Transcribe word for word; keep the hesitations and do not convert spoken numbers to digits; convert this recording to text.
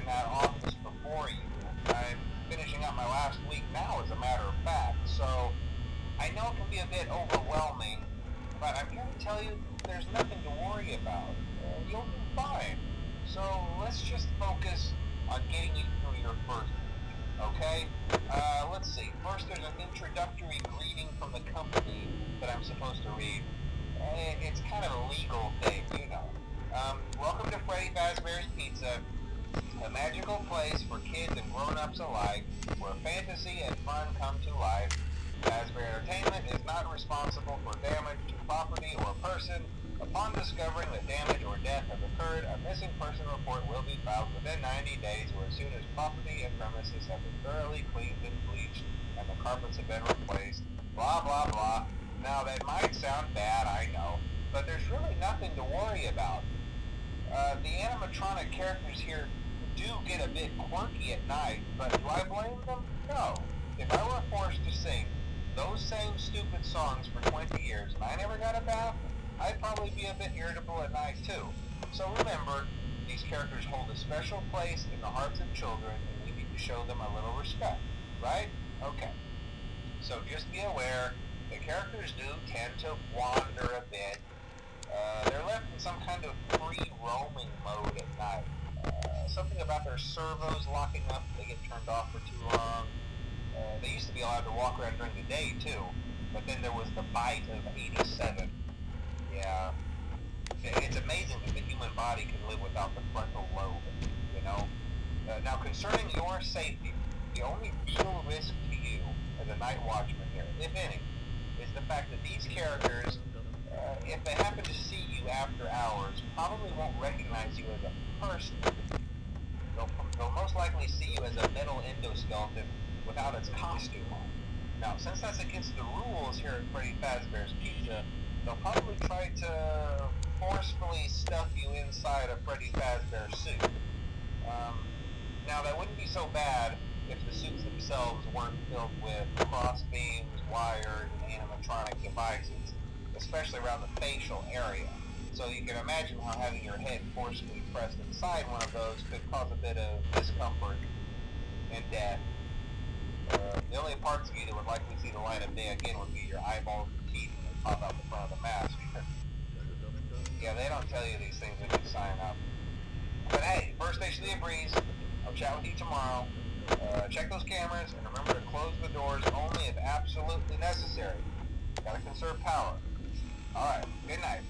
that office before you. I'm finishing up my last week now, as a matter of fact, so I know it can be a bit overwhelming, but I'm here to tell you there's nothing to worry about. Uh, you'll be fine. So let's just focus on getting you through your first week, okay? Uh, let's see. First, there's an introductory greeting from the company that I'm supposed to read. Uh, it's kind of a legal thing, you know. Um, welcome to Freddy Fazbear's Pizza, a magical place for kids and grown-ups alike, where fantasy and fun come to life. Fazbear Entertainment is not responsible for damage to property or person. Upon discovering that damage or death has occurred, a missing person report will be filed within ninety days, or as soon as property and premises have been thoroughly cleaned and bleached and the carpets have been replaced. Blah, blah, blah. Now, that might sound bad, I know, but there's really nothing to worry about. Uh, the animatronic characters here do get a bit quirky at night, but do I blame them? No. If I were forced to sing those same stupid songs for twenty years and I never got a bath, I'd probably be a bit irritable at night too. So remember, these characters hold a special place in the hearts of children, and we need to show them a little respect, right? Okay. So just be aware, the characters do tend to wander a bit. Uh, they're left in some kind of free roaming mode at night. Uh, something about their servos locking up if they get turned off for too long. Uh, they used to be allowed to walk around during the day too, but then there was the bite of eighty-seven. Yeah, it's amazing that the human body can live without the frontal lobe, you know? Uh, now, concerning your safety, the only real risk to you as a night watchman here, if any, is the fact that these characters, uh, if they happen to see you after hours, probably won't recognize you as a person. They'll, they'll most likely see you as a metal endoskeleton without its costume on. Now, since that's against the rules here at Freddy Fazbear's Pizza, they'll probably try to forcefully stuff you inside a Freddy Fazbear suit. Um, now, that wouldn't be so bad if the suits themselves weren't filled with cross beams, wires, and animatronic devices, especially around the facial area. So you can imagine how having your head forcefully pressed inside one of those could cause a bit of discomfort and death. Uh, the only parts of you that would likely see the light of day again would be your eyeballs and teeth when they pop out the front of the mask. Yeah, they don't tell you these things when you sign up. But hey, first station of the breeze. I'll chat with you tomorrow. Uh, check those cameras, and remember to close the doors only if absolutely necessary. Gotta conserve power. Alright, good night.